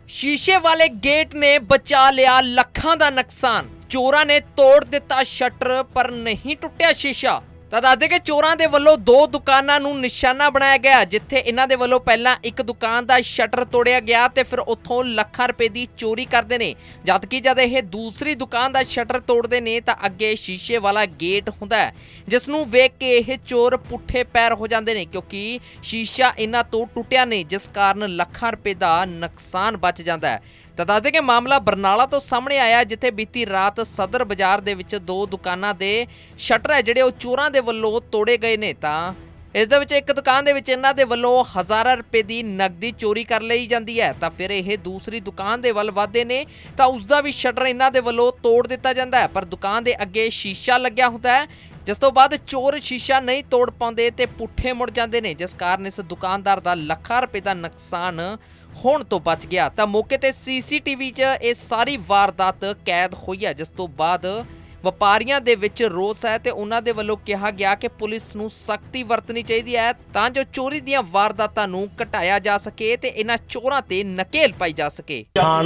शीशे वाले गेट ने बचा लिया ਲੱਖਾਂ ਦਾ ਨੁਕਸਾਨ। ਚੋਰਾਂ ਨੇ ਤੋੜ ਦਿੱਤਾ ਸ਼ਟਰ ਪਰ ਨਹੀਂ ਟੁੱਟਿਆ ਸ਼ੀਸ਼ਾ। ਤਾਂ ਦੱਸਦੇ ਕਿ ਚੋਰਾਂ ਦੇ ਵੱਲੋਂ ਦੋ ਦੁਕਾਨਾਂ ਨੂੰ ਨਿਸ਼ਾਨਾ ਬਣਾਇਆ ਗਿਆ, ਜਿੱਥੇ ਇਹਨਾਂ ਦੇ ਵੱਲੋਂ ਪਹਿਲਾਂ ਇੱਕ ਦੁਕਾਨ ਦਾ ਸ਼ਟਰ ਤੋੜਿਆ ਗਿਆ ਤੇ ਫਿਰ ਉੱਥੋਂ ਲੱਖਾਂ ਰੁਪਏ ਦੀ ਚੋਰੀ ਕਰਦੇ ਨੇ। ਜਦਕਿ ਜਦ ਇਹ ਦੂਸਰੀ ਦੁਕਾਨ ਦਾ ਸ਼ਟਰ ਤੋੜਦੇ ਨੇ ਤਾਂ ਅੱਗੇ ਸ਼ੀਸ਼ੇ ਵਾਲਾ ਗੇਟ ਹੁੰਦਾ ਹੈ, ਜਿਸ ਨੂੰ ਵੇਖ ਕੇ ਇਹ ਚੋਰ ਪੁੱਠੇ ਪੈਰ ਹੋ ਜਾਂਦੇ ਨੇ, ਕਿਉਂਕਿ ਸ਼ੀਸ਼ਾ ਇਹਨਾਂ ਤੋਂ ਟੁੱਟਿਆ ਨਹੀਂ, ਜਿਸ ਕਾਰਨ ਲੱਖਾਂ ਰੁਪਏ ਦਾ ਨੁਕਸਾਨ ਬਚ ਜਾਂਦਾ ਹੈ। ਤਾਂ ਦੱਸਦੇ ਕਿ ਮਾਮਲਾ ਬਰਨਾਲਾ ਤੋਂ ਸਾਹਮਣੇ ਆਇਆ, ਜਿੱਥੇ ਬੀਤੀ ਰਾਤ ਸਦਰ ਬਾਜ਼ਾਰ ਦੇ ਵਿੱਚ ਦੋ ਦੁਕਾਨਾਂ ਦੇ ਸ਼ਟਰ ਹੈ ਜਿਹੜੇ ਉਹ ਚੋਰਾਂ ਦੇ ਵੱਲੋਂ ਤੋੜੇ ਗਏ ਨੇ। ਤਾਂ ਇਸ ਦੇ ਵਿੱਚ ਇੱਕ ਦੁਕਾਨ ਦੇ ਵਿੱਚ ਇਹਨਾਂ ਦੇ ਵੱਲੋਂ ਹਜ਼ਾਰਾਂ ਰੁਪਏ ਦੀ ਨਕਦੀ ਚੋਰੀ ਕਰ ਲਈ ਜਾਂਦੀ ਹੈ। ਤਾਂ ਫਿਰ ਇਹ ਦੂਸਰੀ ਦੁਕਾਨ ਦੇ ਵੱਲ ਵਧਦੇ ਨੇ ਤਾਂ ਉਸ ਦਾ ਵੀ ਸ਼ਟਰ ਇਹਨਾਂ ਦੇ ਵੱਲੋਂ ਤੋੜ ਦਿੱਤਾ ਜਾਂਦਾ ਹੈ, ਪਰ ਦੁਕਾਨ ਦੇ ਅੱਗੇ ਸ਼ੀਸ਼ਾ ਲੱਗਿਆ ਹੁੰਦਾ ਹੈ, ਜਿਸ ਤੋਂ ਬਾਅਦ ਚੋਰ ਸ਼ੀਸ਼ਾ ਨਹੀਂ ਤੋੜ ਪਾਉਂਦੇ ਤੇ ਪੁੱਠੇ ਮੁੜ ਜਾਂਦੇ ਨੇ, ਜਿਸ ਕਾਰਨ ਇਸ ਦੁਕਾਨਦਾਰ ਦਾ ਲੱਖਾਂ ਰੁਪਏ ਦਾ ਨੁਕਸਾਨ ਹੋਣ ਤੋਂ ਬਚ ਗਿਆ। ਤਾਂ ਮੌਕੇ ਤੇ ਸੀਸੀਟੀਵੀ 'ਚ ਇਹ ਸਾਰੀ ਵਾਰਦਾਤ ਕੈਦ ਹੋਈ ਹੈ, ਜਿਸ ਤੋਂ ਬਾਅਦ ਵਪਾਰੀਆਂ ਦੇ ਵਿੱਚ ਰੋਸ ਹੈ ਤੇ ਉਹਨਾਂ ਦੇ ਵੱਲੋਂ ਕਿਹਾ ਗਿਆ ਕਿ ਪੁਲਿਸ ਨੂੰ ਸਖਤੀ ਵਰਤਣੀ ਚਾਹੀਦੀ ਹੈ ਤਾਂ ਜੋ ਚੋਰੀ ਦੀਆਂ ਵਾਰਦਾਤਾਂ ਨੂੰ ਘਟਾਇਆ ਜਾ ਸਕੇ ਤੇ ਇਹਨਾਂ ਚੋਰਾਂ ਤੇ ਨਕੇਲ ਪਾਈ ਜਾ ਸਕੇ।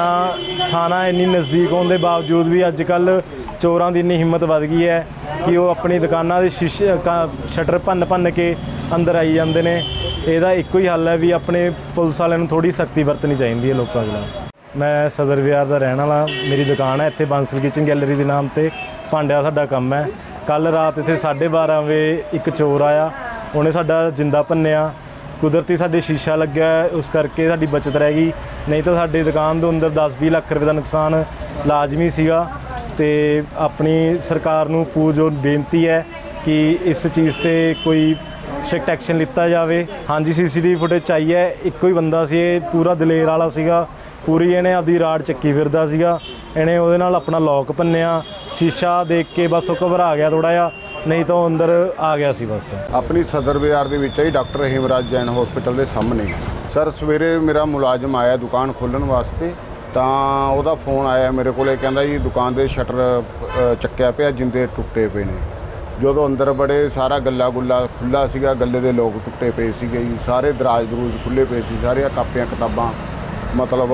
ਥਾਣਾ ਇੰਨੀ ਨਜ਼ਦੀਕ ਹੋਣ ਦੇ ਬਾਵਜੂਦ ਵੀ ਅੱਜ ਕੱਲ੍ਹ ਚੋਰਾਂ ਦੀ ਇੰਨੀ ਹਿੰਮਤ ਵੱਧ ਗਈ ਹੈ ਕਿ ਉਹ ਆਪਣੀ ਦੁਕਾਨਾਂ ਦੇ ਸ਼ੀਸ਼ੇ ਸ਼ਟਰ ਭੰਨ ਕੇ ਅੰਦਰ ਆਈ ਜਾਂਦੇ ਨੇ। ਇਹਦਾ ਇੱਕੋ ਹੀ ਹੱਲ ਹੈ ਵੀ ਆਪਣੇ ਪੁਲਿਸ ਵਾਲਿਆਂ ਨੂੰ ਥੋੜ੍ਹੀ ਸਖਤੀ ਵਰਤਣੀ ਚਾਹੀਦੀ ਹੈ ਲੋਕਾਂ ਖਿਲਾਫ। ਮੈਂ ਸਦਰ ਬਾਜ਼ਾਰ ਦਾ ਰਹਿਣ ਵਾਲਾ, ਮੇਰੀ ਦੁਕਾਨ ਹੈ ਇੱਥੇ ਬਾਂਸਲ ਕਿਚਨ ਗੈਲਰੀ ਦੇ ਨਾਮ ਤੇ, ਭਾਂਡਿਆਂ ਦਾ ਸਾਡਾ ਕੰਮ ਹੈ। ਕੱਲ੍ਹ ਰਾਤ ਇੱਥੇ 12:30 ਵਜੇ ਇੱਕ ਚੋਰ ਆਇਆ, ਉਹਨੇ ਸਾਡਾ ਜਿੰਦਾ ਭੰਨਿਆ। ਕੁਦਰਤੀ ਸਾਡੇ ਸ਼ੀਸ਼ਾ ਲੱਗਿਆ, ਉਸ ਕਰਕੇ ਸਾਡੀ ਬਚਤ ਰਹਿ ਗਈ, ਨਹੀਂ ਤਾਂ ਸਾਡੀ ਦੁਕਾਨ ਦੇ ਅੰਦਰ 10-20 ਲੱਖ ਰੁਪਏ ਦਾ ਨੁਕਸਾਨ ਲਾਜ਼ਮੀ ਸੀਗਾ। ਤੇ ਆਪਣੀ ਸਰਕਾਰ ਨੂੰ ਪੂਰਜ਼ੋਰ ਬੇਨਤੀ ਹੈ ਕਿ ਇਸ ਚੀਜ਼ 'ਤੇ ਕੋਈ ਸਟ੍ਰਿਕਟ ਐਕਸ਼ਨ ਲਿੱਤਾ ਜਾਵੇ। ਹਾਂਜੀ, ਸੀਸੀਟੀਵੀ ਫੁਟੇਜ ਚਾਹੀਏ। ਇੱਕੋ ਹੀ ਬੰਦਾ ਸੀ, ਇਹ ਪੂਰਾ ਦਲੇਰ ਵਾਲਾ ਸੀਗਾ, ਪੂਰੀ ਇਹਨੇ ਆਪਦੀ ਰਾੜ ਚੱਕੀ ਫਿਰਦਾ ਸੀਗਾ। ਇਹਨੇ ਉਹਦੇ ਨਾਲ ਆਪਣਾ ਲੋਕ ਭੰਨਿਆ, ਸ਼ੀਸ਼ਾ ਦੇਖ ਕੇ ਬਸ ਉਹ ਘਬਰਾ ਗਿਆ ਥੋੜ੍ਹਾ ਜਿਹਾ, ਨਹੀਂ ਤਾਂ ਉਹ ਅੰਦਰ ਆ ਗਿਆ ਸੀ ਬਸ। ਆਪਣੀ ਸਦਰ ਬਾਜ਼ਾਰ ਦੇ ਵਿੱਚ ਹੀ ਡਾਕਟਰ ਹਿਮਰਾਜ ਜੈਨ ਹਸਪੀਟਲ ਦੇ ਸਾਹਮਣੇ ਸਰ ਸਵੇਰੇ ਮੇਰਾ ਮੁਲਾਜ਼ਮ ਆਇਆ ਦੁਕਾਨ ਖੋਲ੍ਹਣ ਵਾਸਤੇ, ਤਾਂ ਉਹਦਾ ਫੋਨ ਆਇਆ ਮੇਰੇ ਕੋਲ, ਕਹਿੰਦਾ ਜੀ ਦੁਕਾਨ ਦੇ ਸ਼ਟਰ ਚੱਕਿਆ ਪਿਆ, ਜਿੰਦੇ ਟੁੱਟੇ ਪਏ ਨੇ। ਜਦੋਂ ਅੰਦਰ ਬੜੇ ਸਾਰਾ ਗੱਲਾ ਗੁੱਲਾ ਖੁੱਲ੍ਹਾ ਸੀਗਾ, ਗੱਲੇ ਦੇ ਲੋਕ ਟੁੱਟੇ ਪਏ ਸੀਗੇ ਜੀ, ਸਾਰੇ ਦਰਾਜ ਦਰੂਜ ਖੁੱਲ੍ਹੇ ਪਏ ਸੀ, ਸਾਰੀਆਂ ਕਾਪੀਆਂ ਕਿਤਾਬਾਂ ਮਤਲਬ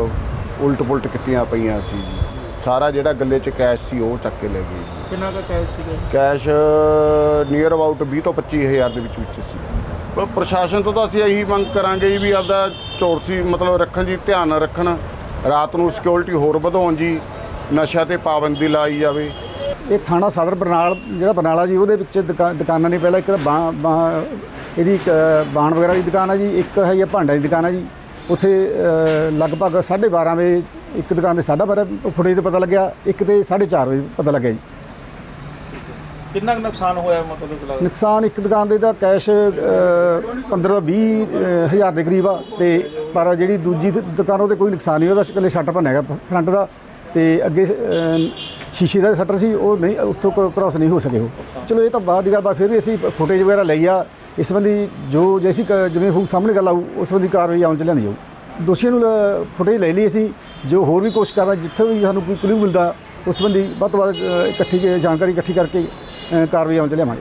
ਉਲਟ ਪੁਲਟ ਕੀਤੀਆਂ ਪਈਆਂ ਸੀ ਜੀ। ਸਾਰਾ ਜਿਹੜਾ ਗੱਲੇ 'ਚ ਕੈਸ਼ ਸੀ ਉਹ ਚੱਕ ਕੇ ਲੈ ਗਏ ਜੀ। ਕਿੰਨਾ ਕੁ ਕੈਸ਼ ਸੀਗਾ? ਕੈਸ਼ ਨੀਅਰ ਅਬਾਊਟ 20 ਤੋਂ 25 ਹਜ਼ਾਰ ਦੇ ਵਿੱਚ ਸੀ। ਪਰ ਪ੍ਰਸ਼ਾਸਨ ਤੋਂ ਤਾਂ ਅਸੀਂ ਇਹੀ ਮੰਗ ਕਰਾਂਗੇ ਜੀ ਵੀ ਆਪਦਾ ਚੌਕਸੀ ਮਤਲਬ ਰੱਖਣ ਜੀ, ਧਿਆਨ ਰੱਖਣ, ਰਾਤ ਨੂੰ ਸਿਕਿਉਰਿਟੀ ਹੋਰ ਵਧਾਉਣ ਜੀ, ਨਸ਼ਾ 'ਤੇ ਪਾਬੰਦੀ ਲਾਈ ਜਾਵੇ। ਇਹ ਥਾਣਾ ਸਦਰ ਬਰਨਾਲਾ ਜੀ, ਉਹਦੇ ਵਿੱਚ ਦੁਕਾਨਾਂ ਨੇ। ਪਹਿਲਾਂ ਇੱਕ ਤਾਂ ਇਹਦੀ ਬਾਣ ਵਗੈਰਾ ਦੀ ਦੁਕਾਨ ਹੈ ਜੀ, ਇੱਕ ਹੈ ਭਾਂਡਿਆਂ ਦੀ ਦੁਕਾਨ ਹੈ ਜੀ। ਉੱਥੇ ਲਗਭਗ 12:30 ਵਜੇ ਇੱਕ ਦੁਕਾਨ ਦੇ 12:30 ਫੁਟੇਜ 'ਤੇ ਪਤਾ ਲੱਗਿਆ, ਇੱਕ ਤੇ 4:30 ਵਜੇ ਪਤਾ ਲੱਗਿਆ ਜੀ। ਕਿੰਨਾ ਕੁ ਨੁਕਸਾਨ ਹੋਇਆ? ਮਤਲਬ ਨੁਕਸਾਨ ਇੱਕ ਦੁਕਾਨ ਦੇ ਤਾਂ ਕੈਸ਼ 15-20 ਹਜ਼ਾਰ ਦੇ ਕਰੀਬ ਆ, ਤੇ ਪਰ ਜਿਹੜੀ ਦੂਜੀ ਦੁਕਾਨ ਉਹਦੇ ਕੋਈ ਨੁਕਸਾਨ ਨਹੀਂ, ਉਹਦਾ ਇਕੱਲੇ ਸ਼ਟਰ ਭੰਨਿਆ ਗਿਆ ਫਰੰਟ ਦਾ, ਤੇ ਅੱਗੇ ਸ਼ੀਸ਼ੇ ਦਾ ਸ਼ਟਰ ਸੀ, ਉਹ ਨਹੀਂ ਉੱਥੋਂ ਕ੍ਰੋਸ ਨਹੀਂ ਹੋ ਸਕੇ ਉਹ। ਚਲੋ ਇਹ ਤਾਂ ਬਾਅਦ ਦੀ ਗੱਲ ਆ, ਫਿਰ ਵੀ ਅਸੀਂ ਫੁਟੇਜ ਵਗੈਰਾ ਲਈ ਆ। ਇਸ ਸੰਬੰਧੀ ਜੋ ਜੈਸੀ ਜਿਵੇਂ ਹੋਊ ਸਾਹਮਣੇ ਗੱਲ ਆਊ, ਉਸ ਸੰਬੰਧੀ ਕਾਰਵਾਈ ਆਉਣ 'ਚ ਲਿਆਂਦੀ ਜਾਊ। ਦੋਸ਼ੀਆਂ ਨੂੰ ਫੁਟੇਜ ਲੈ ਲਈ ਅਸੀਂ, ਜੋ ਹੋਰ ਵੀ ਕੋਸ਼ਿਸ਼ ਕਰਦਾ, ਜਿੱਥੇ ਵੀ ਸਾਨੂੰ ਕੋਈ ਕਲੂ ਮਿਲਦਾ ਉਸ ਸੰਬੰਧੀ ਵੱਧ ਤੋਂ ਵੱਧ ਜਾਣਕਾਰੀ ਇਕੱਠੀ ਕਰਕੇ ਕਾਰਵਾਈ ਆਉਣ 'ਚ ਲਿਆਵਾਂਗੇ।